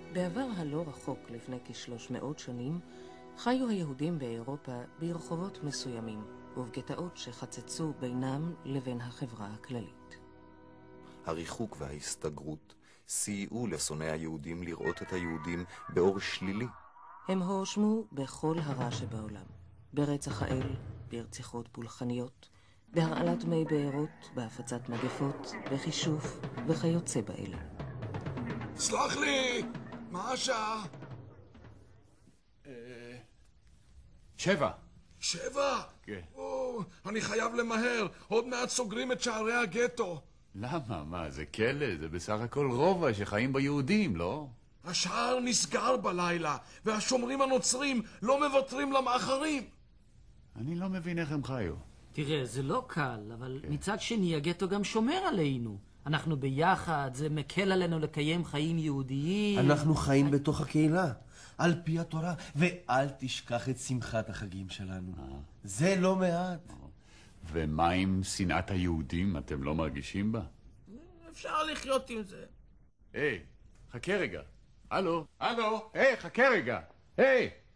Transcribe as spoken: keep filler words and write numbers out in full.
בעבר הלא רחוק לפני כשלוש מאות שנים, חיו היהודים באירופה ברחובות מסוימים, ובגטאות שחצצו בינם לבין החברה הכללית. הריחוק וההסתגרות סייעו לשונאי היהודים לראות את היהודים באור שלילי. הם הואשמו בכל הרע שבעולם, ברצח האל, ברציחות פולחניות, בהרעלת מי בארות, בהפצת מגפות, בחישוף וכיוצא באלה. סלח לי, מה השעה? שבע. שבע? כן. או, אני חייב למהר, עוד מעט סוגרים את שערי הגטו. למה? מה, זה כלא? זה בסך הכל רובע שחיים ביהודים, לא? השער נסגר בלילה, והשומרים הנוצרים לא מוותרים למאחרים. אני לא מבין איך הם חיו. תראה, זה לא קל, אבל כן. מצד שני הגטו גם שומר עלינו. אנחנו ביחד, זה מקל עלינו לקיים חיים יהודיים. אנחנו חיים בתוך הקהילה, על פי התורה, ואל תשכח את שמחת החגים שלנו. זה לא מעט. ומה עם שנאת היהודים? אתם לא מרגישים בה? אפשר לחיות עם זה. היי, חכה רגע. הלו, הלו, היי, חכה רגע. היי!